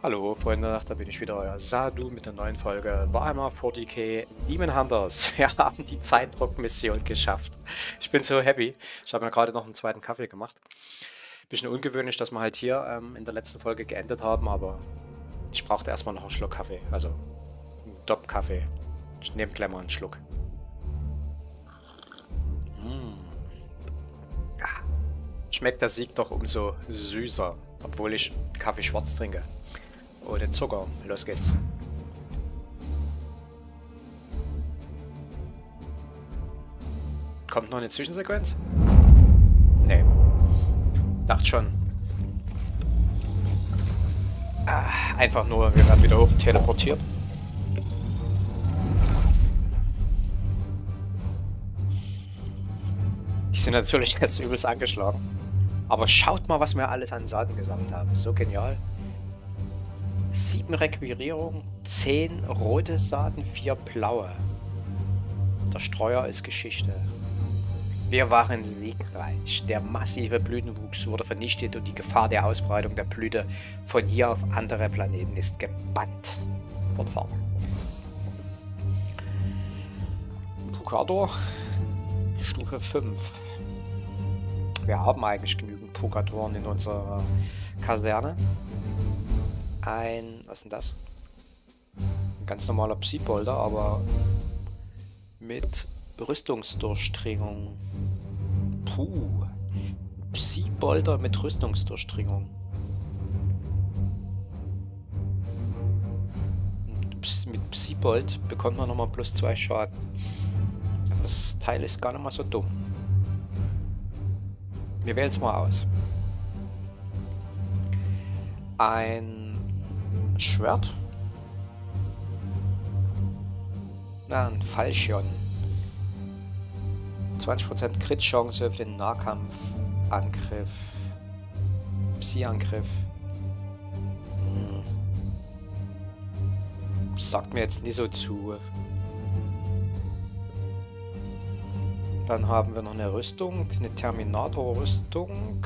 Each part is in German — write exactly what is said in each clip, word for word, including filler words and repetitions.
Hallo Freunde, da bin ich wieder, euer Sadu mit der neuen Folge Warhammer vierzig K Demon Hunters. Wir haben die Zeitdruck-Mission geschafft. Ich bin so happy. Ich habe mir gerade noch einen zweiten Kaffee gemacht. Bisschen ungewöhnlich, dass wir halt hier ähm, in der letzten Folge geendet haben, aber ich brauchte erstmal noch einen Schluck Kaffee, also einen Dopp-Kaffee. Ich nehme gleich mal einen Schluck. Mm. Ja. Schmeckt der Sieg doch umso süßer, obwohl ich Kaffee schwarz trinke. Ohne Zucker. Los geht's. Kommt noch eine Zwischensequenz? Nee. Dachte schon. Ah, einfach nur, wir werden wieder hoch teleportiert. Die sind natürlich jetzt übelst angeschlagen. Aber schaut mal, was wir alles an Saaten gesammelt haben. So genial. Sieben Requirierungen, zehn rote Saaten, vier blaue. Der Streuer ist Geschichte. Wir waren siegreich. Der massive Blütenwuchs wurde vernichtet und die Gefahr der Ausbreitung der Blüte von hier auf andere Planeten ist gebannt. Fortfahren. Pukador, Stufe fünf. Wir haben eigentlich genügend Pukadoren in unserer Kaserne. Ein, was ist denn das? Ein ganz normaler Psi-Bolter, aber mit Rüstungsdurchdringung. Puh. Psi-Bolter mit Rüstungsdurchdringung. Mit Psi-Bolt bekommt man nochmal plus zwei Schaden. Das Teil ist gar nicht mal so dumm. Wir wählen es mal aus. Ein Schwert. Na, ein Falchion. zwanzig Prozent Crit-Chance für den Nahkampfangriff. Psi-Angriff. Hm. Sagt mir jetzt nicht so zu. Dann haben wir noch eine Rüstung, eine Terminator-Rüstung.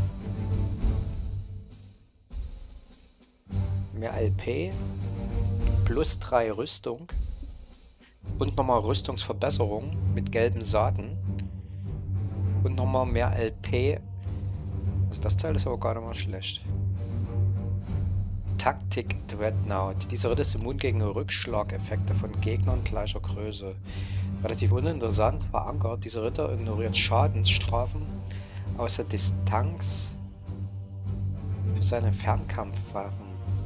Mehr L P. Plus drei Rüstung. Und nochmal Rüstungsverbesserung mit gelben Saaten. Und nochmal mehr L P. Also das Teil ist aber gar nicht mal schlecht. Taktik Dreadnought. Diese Ritter ist immun gegen Rückschlageffekte von Gegnern gleicher Größe. Relativ uninteressant, verankert. Dieser Ritter ignoriert Schadensstrafen aus der Distanz für seine Fernkampfwaffen.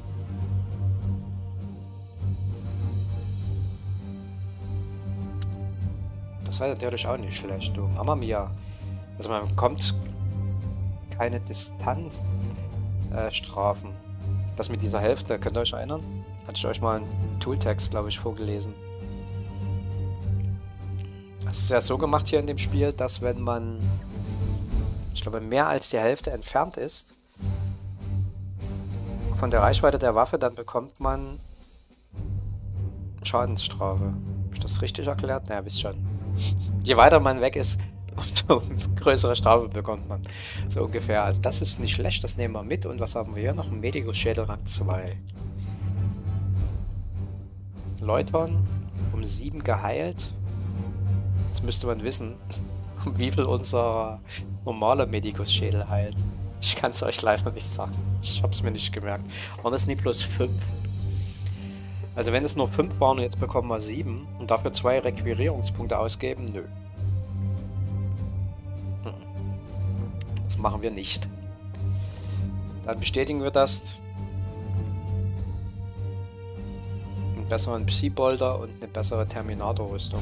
Das war natürlich auch nicht schlecht, du. Mama mia. Also man bekommt keine Distanzstrafen. Äh, das mit dieser Hälfte, könnt ihr euch erinnern? Hatte ich euch mal einen Tooltext, glaube ich, vorgelesen. Es ist ja so gemacht hier in dem Spiel, dass wenn man, ich glaube, mehr als die Hälfte entfernt ist von der Reichweite der Waffe, dann bekommt man Schadensstrafe. Habe ich das richtig erklärt? Naja, wisst schon. Je weiter man weg ist, umso größere Strafe bekommt man. So ungefähr. Also das ist nicht schlecht, das nehmen wir mit. Und was haben wir hier noch? Ein Medikus-Schädel Rang zwei. Läutern um sieben geheilt. Jetzt müsste man wissen, wie viel unser normaler Medikus-Schädel heilt. Ich kann es euch leider nicht sagen. Ich habe es mir nicht gemerkt. Und das ist nicht plus fünf. Also wenn es nur fünf waren und jetzt bekommen wir sieben und dafür zwei Requirierungspunkte ausgeben, nö. Das machen wir nicht. Dann bestätigen wir das. Einen besseren Psi-Bolter und eine bessere Terminator-Rüstung.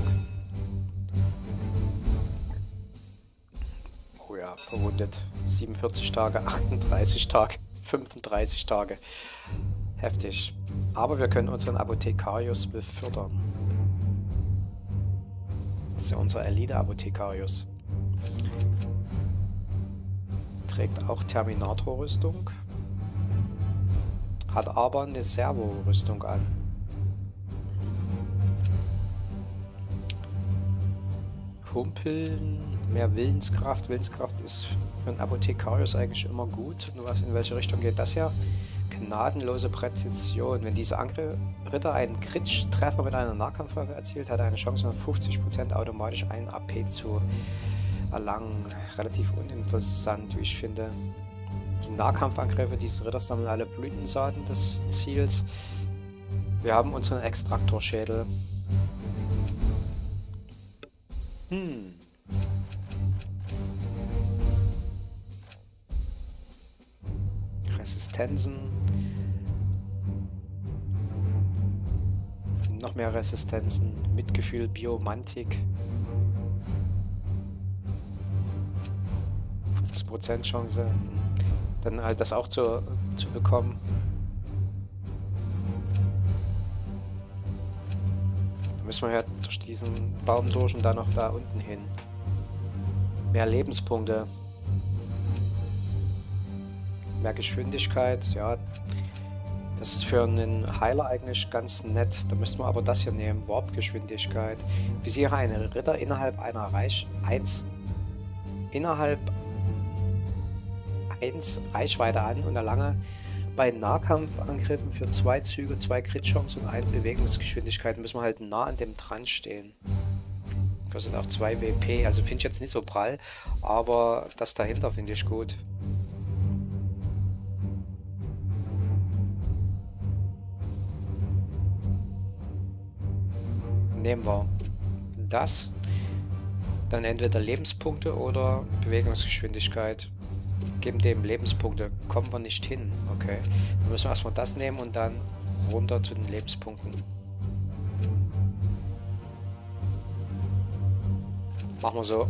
Oh ja, verwundet. siebenundvierzig Tage, achtunddreißig Tage, fünfunddreißig Tage. Heftig. Aber wir können unseren Apothekarius befördern. Das ist ja unser Elite-Apothekarius. Trägt auch Terminator-Rüstung. Hat aber eine Servo-Rüstung an. Humpeln, mehr Willenskraft. Willenskraft ist für einen Apothekarius eigentlich immer gut. Nur was, in welche Richtung geht das ja? Gnadenlose Präzision. Wenn dieser Angriff Ritter einen Crit-Treffer mit einer Nahkampfwaffe erzielt, hat er eine Chance, von fünfzig Prozent automatisch ein A P zu erlangen. Relativ uninteressant, wie ich finde. Die Nahkampfangriffe dieses Ritters sammeln alle Blütensaaten des Ziels. Wir haben unseren Extraktorschädel. Hm. Resistenzen. Noch mehr Resistenzen. Mitgefühl, Biomantik. fünfzig Prozent Chance. Dann halt das auch zu, zu bekommen. Da müssen wir ja durch diesen Baum durch und dann noch da unten hin. Mehr Lebenspunkte. Mehr Geschwindigkeit, ja. Das ist für einen Heiler eigentlich ganz nett. Da müssten wir aber das hier nehmen. Warp-Geschwindigkeit. Visiere einen Ritter innerhalb einer Reich... eins... innerhalb... eins Reichweite an und erlange bei Nahkampfangriffen für zwei Züge, zwei Crit-Chancen und eine Bewegungsgeschwindigkeit. Müssen wir halt nah an dem dran stehen. Kostet auch zwei W P. Also finde ich jetzt nicht so prall, aber das dahinter finde ich gut. Nehmen wir das. Dann entweder Lebenspunkte oder Bewegungsgeschwindigkeit. Geben dem Lebenspunkte. Kommen wir nicht hin. Okay. Dann müssen wir erstmal das nehmen und dann runter zu den Lebenspunkten. Machen wir so.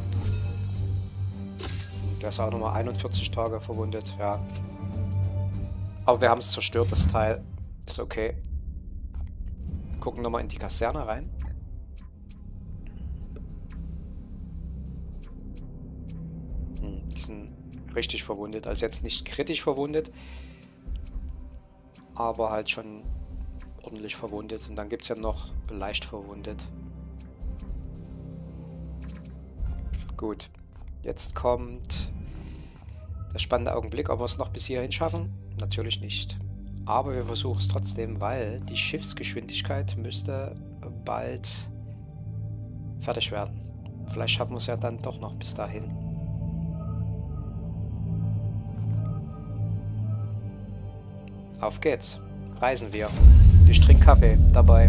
Der ist auch nochmal einundvierzig Tage verwundet. Ja. Aber wir haben es zerstört, das Teil. Ist okay. Gucken nochmal in die Kaserne rein. Hm, die sind richtig verwundet. Also jetzt nicht kritisch verwundet, aber halt schon ordentlich verwundet. Und dann gibt es ja noch leicht verwundet. Gut. Jetzt kommt der spannende Augenblick. Ob wir es noch bis hierhin schaffen? Natürlich nicht. Aber wir versuchen es trotzdem, weil die Schiffsgeschwindigkeit müsste bald fertig werden. Vielleicht schaffen wir es ja dann doch noch bis dahin. Auf geht's. Reisen wir. Ich trinke Kaffee dabei.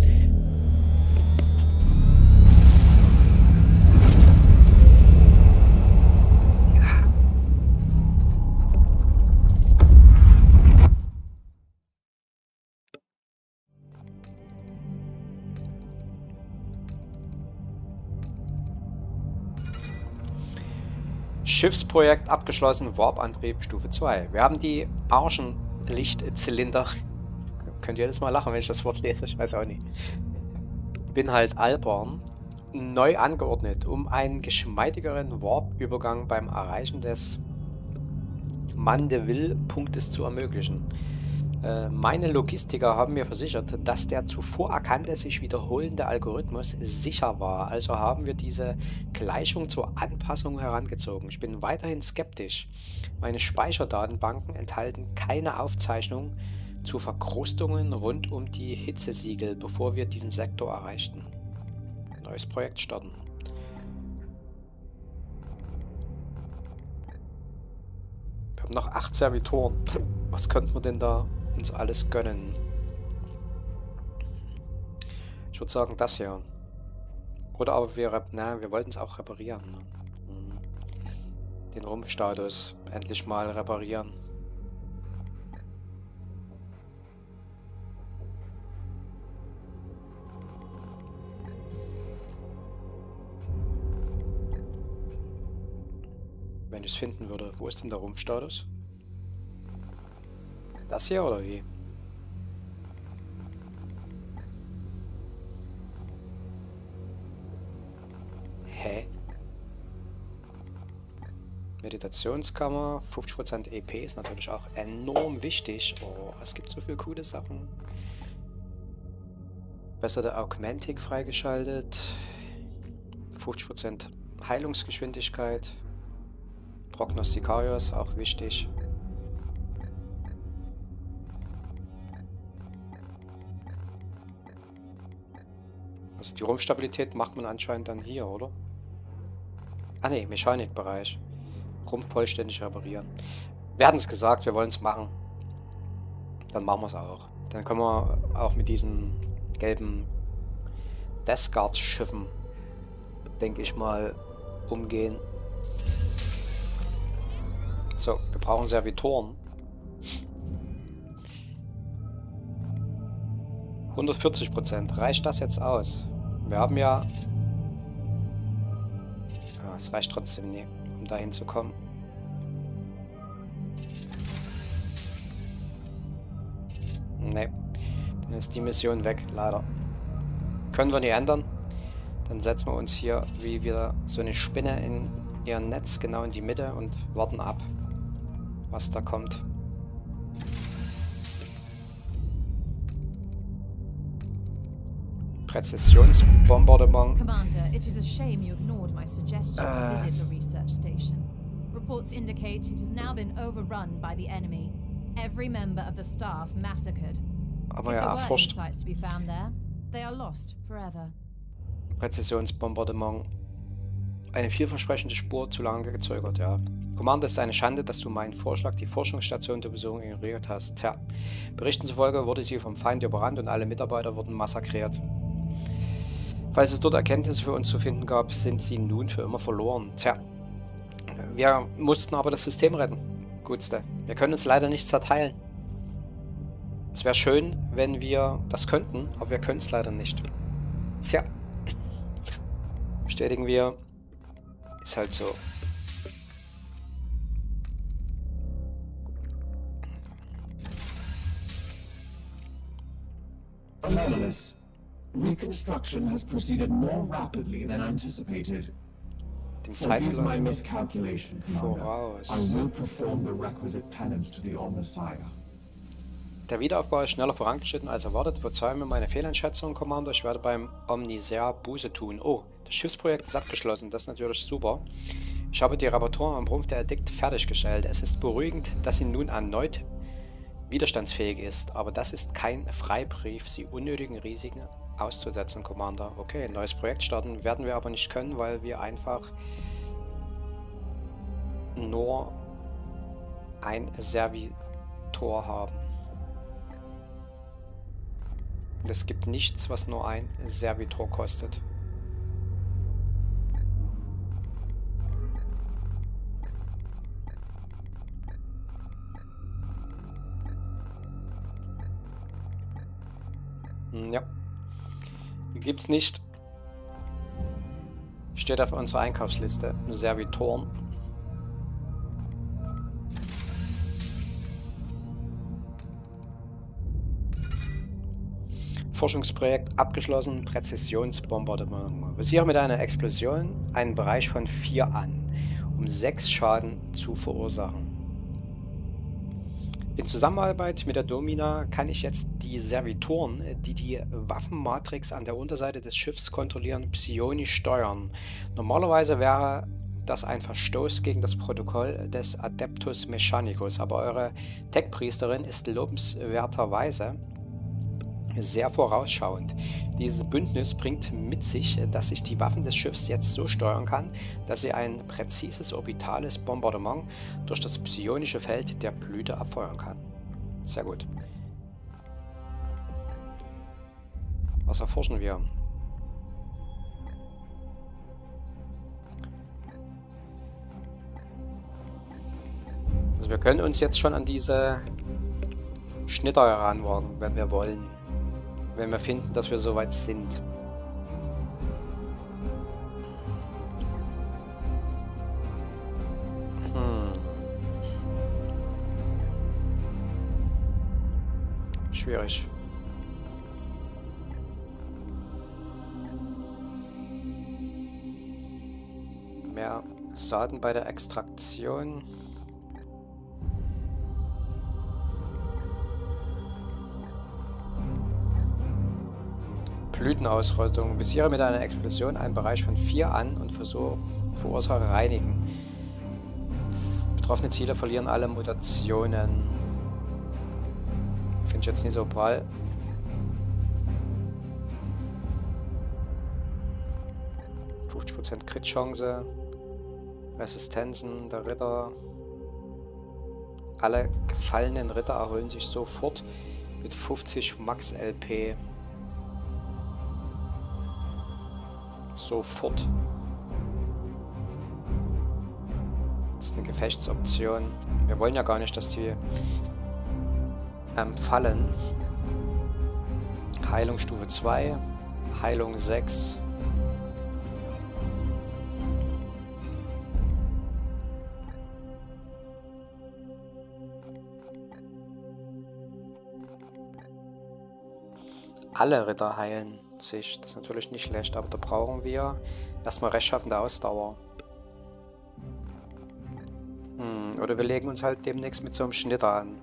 Schiffsprojekt abgeschlossen, Warp-Antrieb Stufe zwei. Wir haben die Arschenlichtzylinder. Könnt ihr jetzt mal lachen, wenn ich das Wort lese? Ich weiß auch nicht. Bin halt albern. Neu angeordnet, um einen geschmeidigeren Warp-Übergang beim Erreichen des Mandeville-Punktes zu ermöglichen. Äh, meine Logistiker haben mir versichert, dass der zuvor erkannte, sich wiederholende Algorithmus sicher war. Also haben wir diese Gleichung zur Anpassung herangezogen. Ich bin weiterhin skeptisch. Meine Speicherdatenbanken enthalten keine Aufzeichnung zu Verkrustungen rund um die Hitzesiegel, bevor wir diesen Sektor erreichten. Neues Projekt starten. Wir haben noch acht Servitoren. Was könnten wir denn da uns alles gönnen? Ich würde sagen, das hier. Oder aber wir, na, wir wollten es auch reparieren. Den Rumpfstatus endlich mal reparieren. Wenn ich es finden würde. Wo ist denn der Rumpfstatus? Das hier oder wie? Hä? Meditationskammer, fünfzig Prozent E P ist natürlich auch enorm wichtig. Oh, es gibt so viele coole Sachen. Bessere Augmentik freigeschaltet. fünfzig Prozent Heilungsgeschwindigkeit. Prognostikarius, auch wichtig. Also die Rumpfstabilität macht man anscheinend dann hier, oder? Ah ne, Mechanikbereich. Rumpf vollständig reparieren. Wir hatten es gesagt, wir wollen es machen. Dann machen wir es auch. Dann können wir auch mit diesen gelben Death Guard Schiffen, denke ich mal, umgehen. So, wir brauchen Servitoren. hundertvierzig Prozent. Reicht das jetzt aus? Wir haben ja... Ja, es reicht trotzdem nie, um dahin zu kommen. Ne, dann ist die Mission weg, leider. Können wir nicht ändern. Dann setzen wir uns hier wie wieder so eine Spinne in ihr Netz genau in die Mitte und warten ab, was da kommt. Präzisionsbombardement. Commander, it is a shame you ignored my suggestion Uh. to visit the research station. Reports indicate it has now been overrun by the enemy. Every member of the staff massacred. Aber If ja, there were erforscht. insights to be found there, they are lost forever. Präzisionsbombardement. Eine vielversprechende Spur, zu lange gezögert, ja. Commander, es ist eine Schande, dass du meinen Vorschlag, die Forschungsstation der Besuchung ignoriert hast. Tja, Berichten zufolge wurde sie vom Feind überrannt und alle Mitarbeiter wurden massakriert. Falls es dort Erkenntnisse für uns zu finden gab, sind sie nun für immer verloren. Tja, wir mussten aber das System retten. Gutste. Wir können uns leider nicht zerteilen. Es wäre schön, wenn wir das könnten, aber wir können es leider nicht. Tja. Bestätigen wir. Ist halt so. Anomalous. Reconstruction has proceeded more rapidly than anticipated. Dem Forgive my Zeitplan miscalculation, Commander. voraus. I will perform the requisite penance to the Omnissiah. Der Wiederaufbau ist schneller vorangeschritten als erwartet. Verzeih mir meine Fehleinschätzung, Commander. Ich werde beim Omnissiah Buße tun. Oh, das Schiffsprojekt ist abgeschlossen. Das ist natürlich super. Ich habe die Reparaturen am Rumpf der Addict fertiggestellt. Es ist beruhigend, dass sie nun erneut widerstandsfähig ist. Aber das ist kein Freibrief, sie unnötigen Risiken auszusetzen, Commander. Okay, ein neues Projekt starten werden wir aber nicht können, weil wir einfach nur ein Servitor haben. Es gibt nichts, was nur ein Servitor kostet. Hm, ja. Gibt's nicht. Steht auf unserer Einkaufsliste. Servitoren. Forschungsprojekt abgeschlossen, Präzisionsbombardement. Visiere mit einer Explosion einen Bereich von vier an, um sechs Schaden zu verursachen. In Zusammenarbeit mit der Domina kann ich jetzt die Servitoren, die die Waffenmatrix an der Unterseite des Schiffs kontrollieren, psionisch steuern. Normalerweise wäre das ein Verstoß gegen das Protokoll des Adeptus Mechanicus, aber eure Tech-Priesterin ist lobenswerterweise sehr vorausschauend. Dieses Bündnis bringt mit sich, dass ich die Waffen des Schiffs jetzt so steuern kann, dass sie ein präzises orbitales Bombardement durch das psionische Feld der Blüte abfeuern kann. Sehr gut. Was erforschen wir? Also wir können uns jetzt schon an diese Schnitter heranwagen, wenn wir wollen. Wenn wir finden, dass wir soweit sind. Hm. Schwierig. Mehr Saaten bei der Extraktion. Blütenausrüstung. Visiere mit einer Explosion einen Bereich von vier an und versuche verursache reinigen. Betroffene Ziele verlieren alle Mutationen. Finde ich jetzt nicht so prall. fünfzig Prozent Crit-Chance. Resistenzen, der Ritter. Alle gefallenen Ritter erholen sich sofort mit fünfzig Max L P. Sofort. Das ist eine Gefechtsoption. Wir wollen ja gar nicht, dass die ähm, fallen. Heilung Stufe zwei. Heilung sechs. Alle Ritter heilen sich. Das ist natürlich nicht schlecht, aber da brauchen wir erstmal rechtschaffende Ausdauer. Hm, oder wir legen uns halt demnächst mit so einem Schnitter an.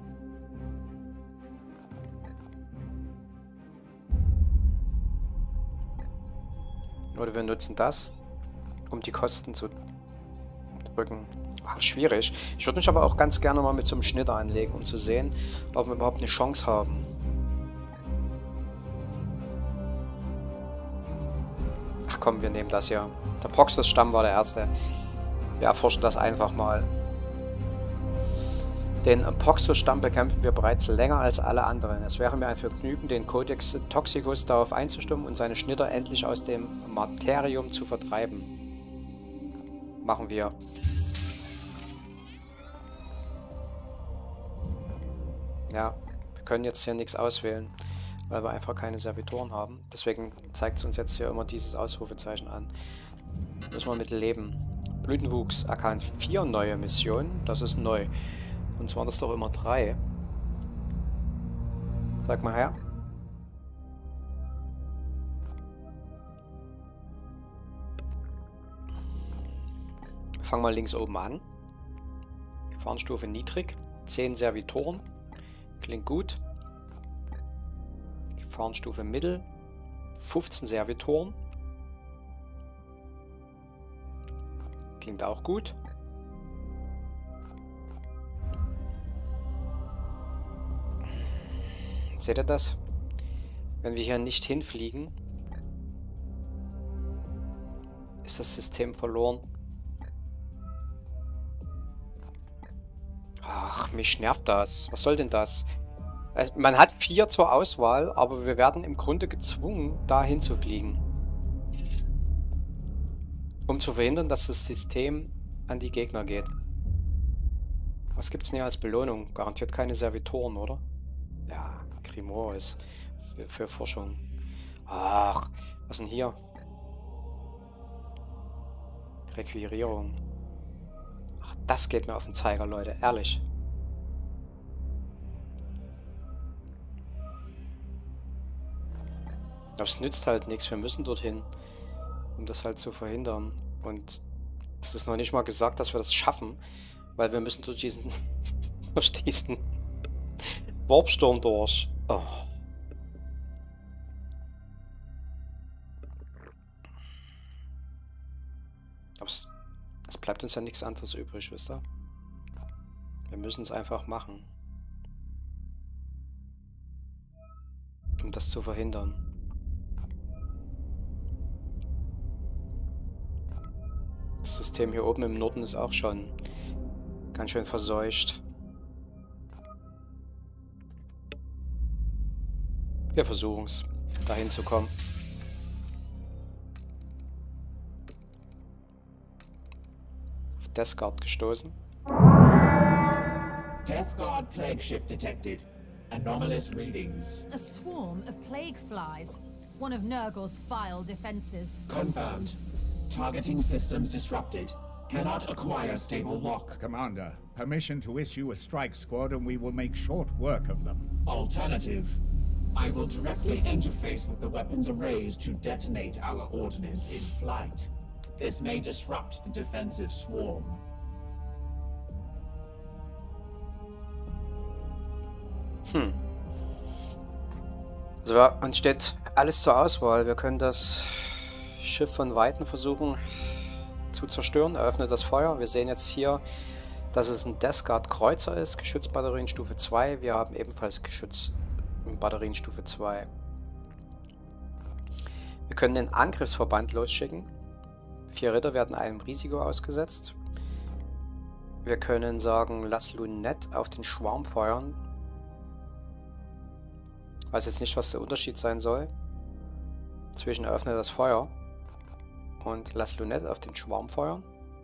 Oder wir nutzen das, um die Kosten zu drücken. Ach, schwierig. Ich würde mich aber auch ganz gerne mal mit so einem Schnitter anlegen, um zu sehen, ob wir überhaupt eine Chance haben. Ach komm, wir nehmen das hier. Der Proxus-Stamm war der erste. Wir erforschen das einfach mal. Den Proxus-Stamm bekämpfen wir bereits länger als alle anderen. Es wäre mir ein Vergnügen, den Codex Toxicus darauf einzustimmen und seine Schnitter endlich aus dem Materium zu vertreiben. Machen wir. Ja, wir können jetzt hier nichts auswählen, weil wir einfach keine Servitoren haben. Deswegen zeigt es uns jetzt hier immer dieses Ausrufezeichen an. Müssen wir mit leben. Blütenwuchs erkannt. Vier neue Missionen. Das ist neu. Uns waren das doch immer drei. Sag mal her. Wir fangen mal links oben an. Gefahrenstufe niedrig. zehn Servitoren. Klingt gut. Gefahrenstufe mittel. fünfzehn Servitoren. Klingt auch gut. Seht ihr das? Wenn wir hier nicht hinfliegen, ist das System verloren. Ach, mich nervt das. Was soll denn das? Also, man hat vier zur Auswahl, aber wir werden im Grunde gezwungen, da hinzufliegen. Um zu verhindern, dass das System an die Gegner geht. Was gibt's denn hier als Belohnung? Garantiert keine Servitoren, oder? Ja, Grimoires für, für Forschung. Ach, was denn hier? Requirierung. Ach, das geht mir auf den Zeiger, Leute. Ehrlich. Aber es nützt halt nichts. Wir müssen dorthin, um das halt zu verhindern. Und es ist noch nicht mal gesagt, dass wir das schaffen, weil wir müssen durch diesen durch diesen Warpsturm durch. Oh. Aber es, es bleibt uns ja nichts anderes übrig, wisst ihr? Wir müssen es einfach machen. Um das zu verhindern. Das System hier oben im Norden ist auch schon ganz schön verseucht. Wir versuchen es, dahin zu kommen. Auf Death Guard gestoßen. Death Guard plague ship detected. Anomalous readings. A swarm of plague flies. One of Nurgle's vile defenses. Confirmed. Targeting systems disrupted. Cannot acquire stable lock. Commander, permission to issue a strike squad and we will make short work of them. Alternative. I will directly interface with the weapons arrays to detonate our ordnance in flight. This may disrupt the defensive swarm. Hm. Also uns steht alles zur Auswahl. Wir können das Schiff von Weitem versuchen zu zerstören. Eröffnet das Feuer. Wir sehen jetzt hier, dass es ein Death Guard Kreuzer ist. Geschützbatterien Stufe zwei. Wir haben ebenfalls Geschützbatterien Stufe zwei. Wir können den Angriffsverband losschicken. Vier Ritter werden einem Risiko ausgesetzt. Wir können sagen, lass Lunette auf den Schwarm feuern. Weiß jetzt nicht, was der Unterschied sein soll. Zwischen öffne das Feuer und lass Lunette auf den Schwarm feuern.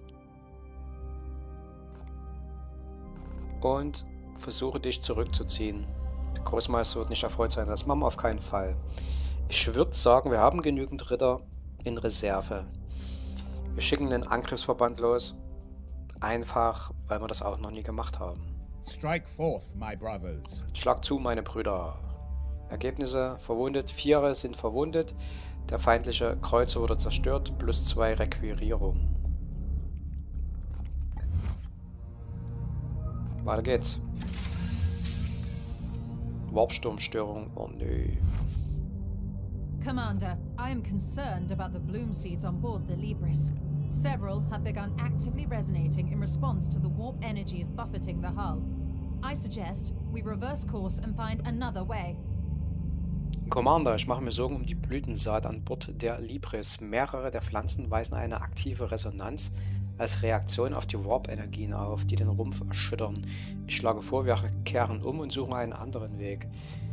Und versuche dich zurückzuziehen. Der Großmeister wird nicht erfreut sein. Das machen wir auf keinen Fall. Ich würde sagen, wir haben genügend Ritter in Reserve. Wir schicken den Angriffsverband los. Einfach, weil wir das auch noch nie gemacht haben. Strike forth, my brothers. Schlag zu, meine Brüder. Ergebnisse: verwundet. Viere sind verwundet. Der feindliche Kreuzer wurde zerstört. Plus zwei Requirierung. Weiter geht's. Warpsturmstörung. Oh nö. Commander, I am concerned about the bloom seeds on board the Libris. Several have begun actively resonating in response to the warp energies buffeting the hull. I suggest we reverse course and find another way. Commander, ich mache mir Sorgen um die Blütensaat an Bord der Libris. Mehrere der Pflanzen weisen eine aktive Resonanz als Reaktion auf die Warp-Energien auf, die den Rumpf erschüttern. Ich schlage vor, wir kehren um und suchen einen anderen Weg.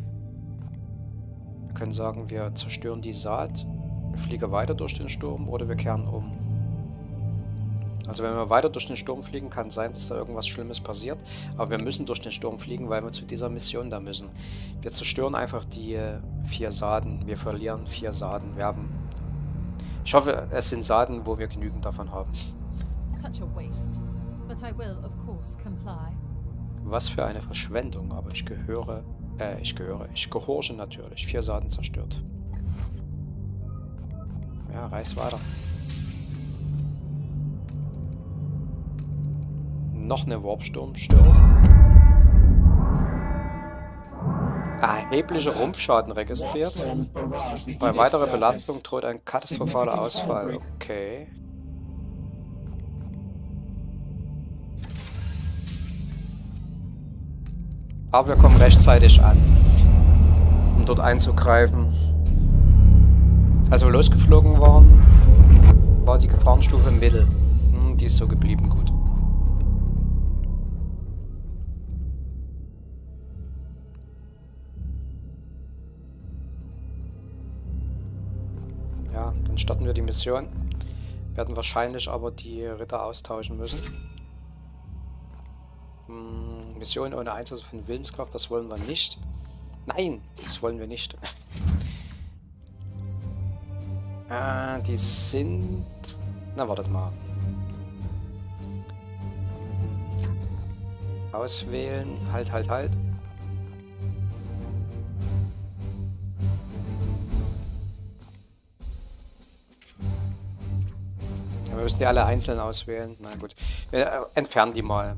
Wir können sagen, wir zerstören die Saat, fliege weiter durch den Sturm oder wir kehren um. Also wenn wir weiter durch den Sturm fliegen, kann sein, dass da irgendwas Schlimmes passiert. Aber wir müssen durch den Sturm fliegen, weil wir zu dieser Mission da müssen. Wir zerstören einfach die äh, vier Saaten. Wir verlieren vier Saaten. Wir haben... Ich hoffe, es sind Saaten, wo wir genügend davon haben. Such a waste, but I will of course comply. Was für eine Verschwendung, aber ich gehöre... Äh, ich gehöre... Ich gehorche natürlich. Vier Saaten zerstört. Ja, reiß weiter. Noch eine Warpsturmstörung. Erheblicher Rumpfschaden registriert. Bei weiterer Belastung droht ein katastrophaler Ausfall. Okay. Aber wir kommen rechtzeitig an, um dort einzugreifen. Als wir losgeflogen waren, war die Gefahrenstufe Mittel. Hm, die ist so geblieben, gut. Ja, dann starten wir die Mission. Werden wahrscheinlich aber die Ritter austauschen müssen. Hm, Mission ohne Einsatz von Willenskraft, das wollen wir nicht. Nein, das wollen wir nicht. äh, die sind... Na, wartet mal. Auswählen. Halt, halt, halt. Wir müssen die alle einzeln auswählen. Na gut. Wir äh, entfernen die mal.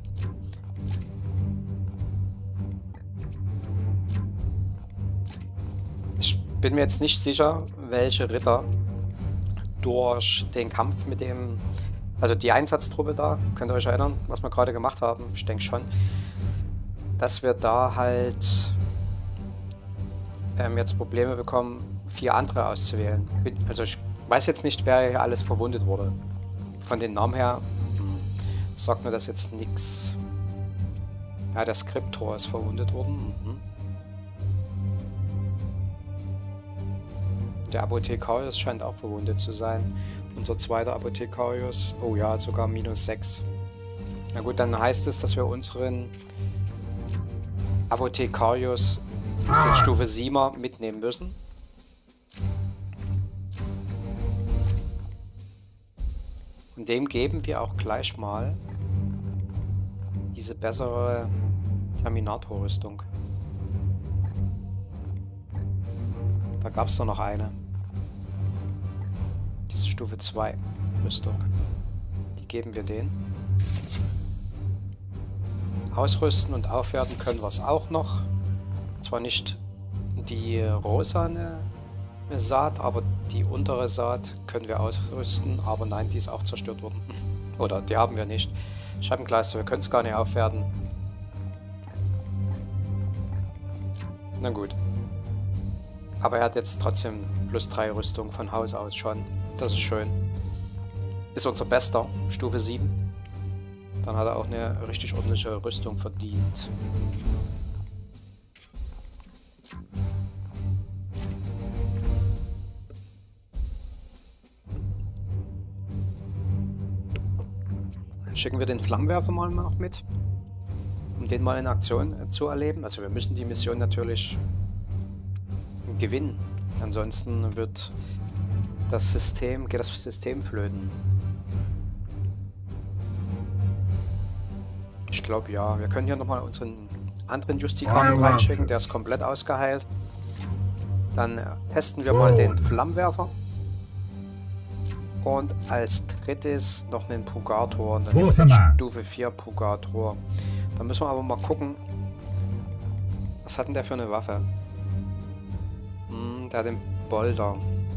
Ich bin mir jetzt nicht sicher, welche Ritter durch den Kampf mit dem... Also die Einsatztruppe da, könnt ihr euch erinnern, was wir gerade gemacht haben? Ich denke schon. Dass wir da halt ähm, jetzt Probleme bekommen, vier andere auszuwählen. Also ich weiß jetzt nicht, wer hier alles verwundet wurde. Von den Namen her sagt mir das jetzt nichts. Ja, der Skriptor ist verwundet worden. Mhm. Der Apothekarius scheint auch verwundet zu sein. Unser zweiter Apothekarius, oh ja, sogar minus sechs. Na gut, dann heißt es, dass wir unseren Apothekarius, den Stufe siebener, mitnehmen müssen. Und dem geben wir auch gleich mal diese bessere Terminator-Rüstung. Da gab es doch noch eine. Diese Stufe zwei Rüstung. Die geben wir denen. Ausrüsten und aufwerten können wir es auch noch. Zwar nicht die rosane Saat, aber die untere Saat können wir ausrüsten. Aber nein, die ist auch zerstört worden. Oder die haben wir nicht. Scheibenkleister, wir können es gar nicht aufwerten. Na gut. Aber er hat jetzt trotzdem plus drei Rüstung von Haus aus schon. Das ist schön. Ist unser Bester, Stufe sieben. Dann hat er auch eine richtig ordentliche Rüstung verdient. Schicken wir den Flammenwerfer mal noch mit, um den mal in Aktion äh, zu erleben. Also wir müssen die Mission natürlich gewinnen. Ansonsten wird das System, geht das System flöten. Ich glaube ja. Wir können hier nochmal unseren anderen Justikaner reinschicken. Der ist komplett ausgeheilt. Dann äh, testen wir mal den Flammenwerfer. Und als drittes noch einen Pugator, einen Stufe vier Pugator. Da müssen wir aber mal gucken, was hat denn der für eine Waffe? Hm, der hat den Bolter.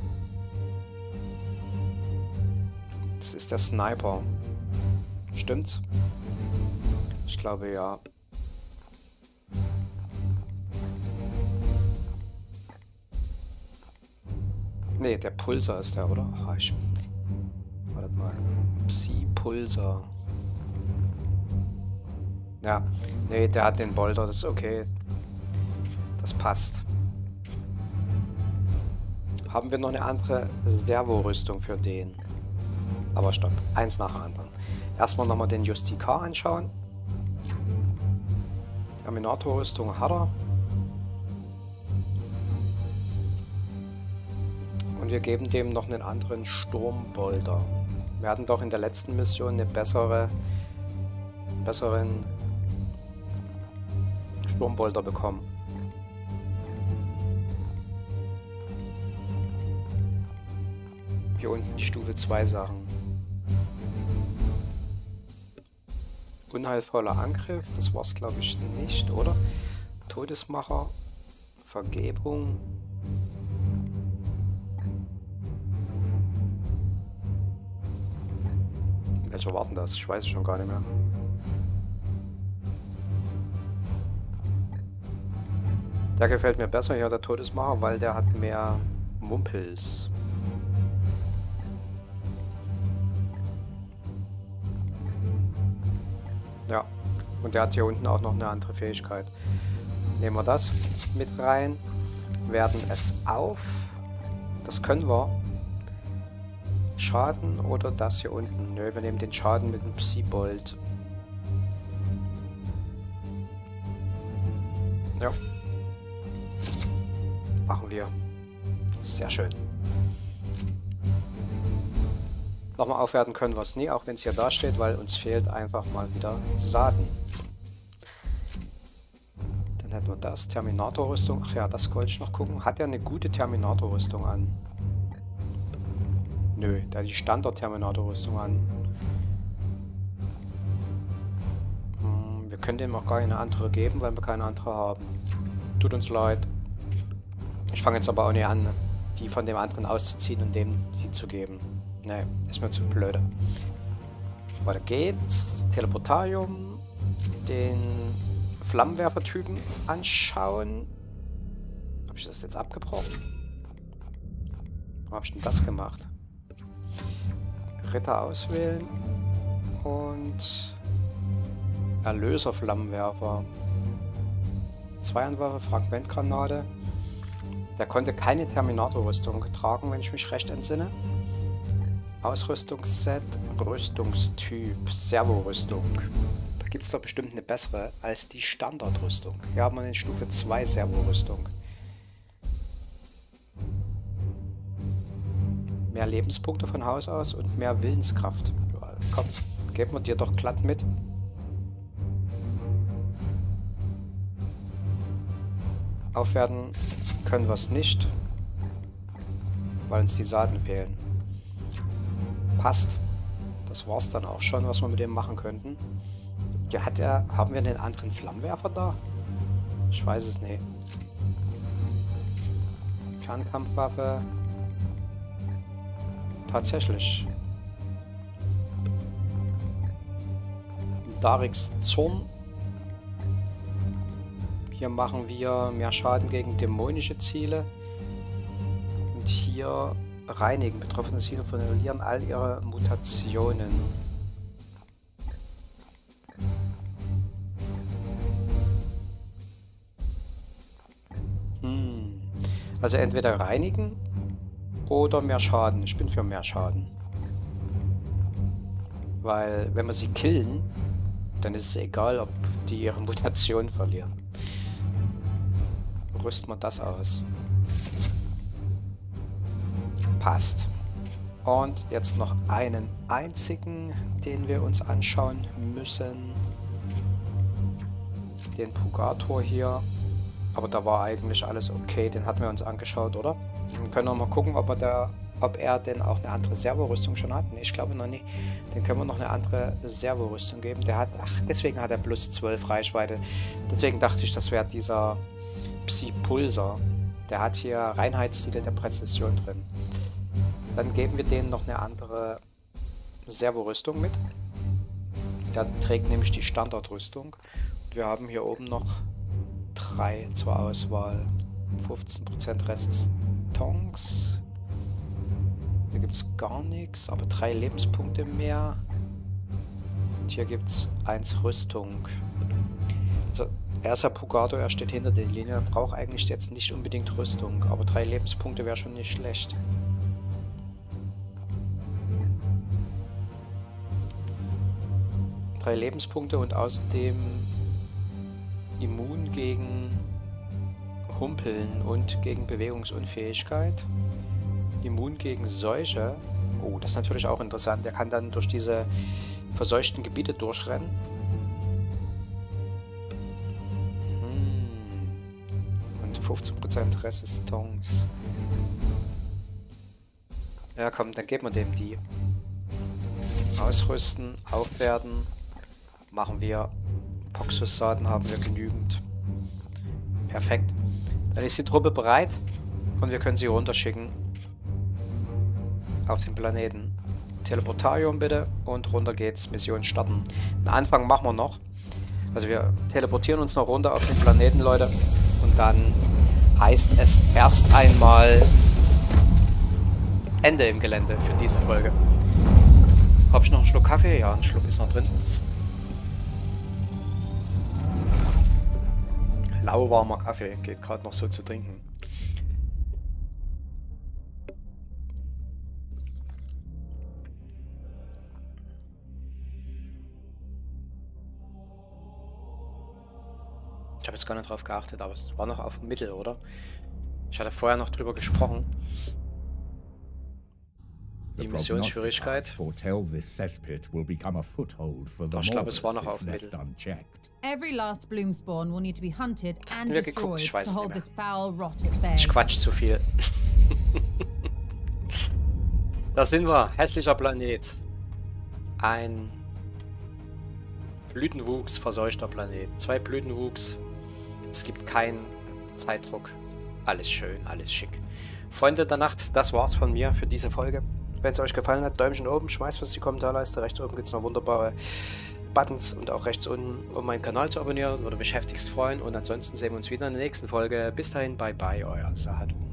Das ist der Sniper. Stimmt's? Ich glaube ja. Ne, der Pulsar ist der, oder? Ah, ich Wartet mal. Psi-Pulsar. Ja. Nee, der hat den Bolter. Das ist okay. Das passt. Haben wir noch eine andere Servo-Rüstung für den? Aber stopp. Eins nach dem anderen. Erstmal nochmal den Justikar anschauen. Terminator-Rüstung hat er. Und wir geben dem noch einen anderen Sturmbolter. Wir hatten doch in der letzten Mission eine bessere, besseren Sturmbolter bekommen. Hier unten die Stufe zwei Sachen. Unheilvoller Angriff, das war es glaube ich nicht, oder? Todesmacher, Vergebung. Welcher war denn das? Ich weiß es schon gar nicht mehr. Der gefällt mir besser, hier der Todesmacher, weil der hat mehr Mumpels. Ja, und der hat hier unten auch noch eine andere Fähigkeit. Nehmen wir das mit rein, werten es auf. Das können wir. Schaden oder das hier unten? Nö, wir nehmen den Schaden mit dem Psi-Bolt. Ja. Machen wir. Sehr schön. Nochmal aufwerten können wir es nie, auch wenn es hier da steht, weil uns fehlt einfach mal wieder Saaten. Dann hätten wir das. Terminator-Rüstung. Ach ja, das wollte ich noch gucken. Hat er eine gute Terminator-Rüstung an? Nö, der hat die Standard-Terminator-Rüstung an. Hm, wir können dem auch gar keine andere geben, weil wir keine andere haben. Tut uns leid. Ich fange jetzt aber auch nicht an, die von dem anderen auszuziehen und dem die zu geben. Ne, ist mir zu blöde. Weiter geht's. Teleportarium. Den Flammenwerfer-Typen anschauen. Habe ich das jetzt abgebrochen? Warum habe ich denn das gemacht? Ritter auswählen und Erlöser-Flammenwerfer. Zweihandwaffe, Fragmentgranate. Der konnte keine Terminator-Rüstung tragen, wenn ich mich recht entsinne. Ausrüstungsset, Rüstungstyp, Servo-Rüstung. Da gibt es doch bestimmt eine bessere als die Standardrüstung. Hier haben wir eine Stufe zwei Servo-Rüstung. Mehr Lebenspunkte von Haus aus und mehr Willenskraft. Komm, geben wir dir doch glatt mit. Aufwerten können wir es nicht, weil uns die Saaten fehlen. Passt. Das war's dann auch schon, was wir mit dem machen könnten. Ja, hat er, haben wir einen anderen Flammenwerfer da? Ich weiß es nicht. Fernkampfwaffe. Tatsächlich. Darix Zorn. Hier machen wir mehr Schaden gegen dämonische Ziele. Und hier reinigen. Betroffene Siedler verlieren all ihre Mutationen. Hm. Also entweder reinigen oder mehr Schaden. Ich bin für mehr Schaden. Weil wenn wir sie killen, dann ist es egal, ob die ihre Mutation verlieren. Rüsten wir das aus. Passt. Und jetzt noch einen einzigen, den wir uns anschauen müssen. Den Pugator hier. Aber da war eigentlich alles okay. Den hatten wir uns angeschaut, oder? Dann können wir mal gucken, ob er, da, ob er denn auch eine andere Servorüstung schon hat. Nee, ich glaube noch nicht. Den können wir noch eine andere Servorüstung geben. Der hat, ach, deswegen hat er plus zwölf Reichweite. Deswegen dachte ich, das wäre dieser Psi-Pulsar. Der hat hier Reinheitstitel der Präzision drin. Dann geben wir denen noch eine andere Servorüstung mit. Der trägt nämlich die Standardrüstung. Und wir haben hier oben noch drei zur Auswahl. fünfzehn Prozent Resistance. Hier gibt es gar nichts, aber drei Lebenspunkte mehr. Und hier gibt es eins Rüstung. Also, er ist ja Pugator, er steht hinter der Linie. Er braucht eigentlich jetzt nicht unbedingt Rüstung, aber drei Lebenspunkte wäre schon nicht schlecht. Drei Lebenspunkte und außerdem immun gegen Humpeln und gegen Bewegungsunfähigkeit. Immun gegen Seuche. Oh, das ist natürlich auch interessant. Der kann dann durch diese verseuchten Gebiete durchrennen. Hm. Und fünfzehn Prozent Resistance. Ja komm, dann geben wir dem die. Ausrüsten, aufwerten. Machen wir. Poxus-Saaten haben wir genügend. Perfekt. Dann ist die Truppe bereit und wir können sie runterschicken. Auf den Planeten. Teleportarium bitte und runter geht's. Mission starten. Den Anfang machen wir noch. Also wir teleportieren uns noch runter auf den Planeten, Leute. Und dann heißt es erst einmal Ende im Gelände für diese Folge. Habe ich noch einen Schluck Kaffee? Ja, ein Schluck ist noch drin. Lauwarmer Kaffee geht gerade noch so zu trinken. Ich habe jetzt gar nicht drauf geachtet, aber es war noch auf Mittel, oder? Ich hatte vorher noch drüber gesprochen. Die Missionsschwierigkeit. Ich glaube, es war noch auf Mittel. Every last Bloomspawn will need to be hunted and destroyed to hold this foul rot at bay. Ich quatsch zu viel. Da sind wir. Hässlicher Planet. Ein Blütenwuchs, verseuchter Planet. Zwei Blütenwuchs. Es gibt keinen Zeitdruck. Alles schön, alles schick. Freunde der Nacht, das war's von mir für diese Folge. Wenn es euch gefallen hat, Däumchen oben, schmeißt was in die Kommentarleiste. Rechts oben gibt es noch wunderbare Buttons und auch rechts unten, um meinen Kanal zu abonnieren. Würde mich heftigst freuen. Und ansonsten sehen wir uns wieder in der nächsten Folge. Bis dahin, bye bye, euer Sahadu.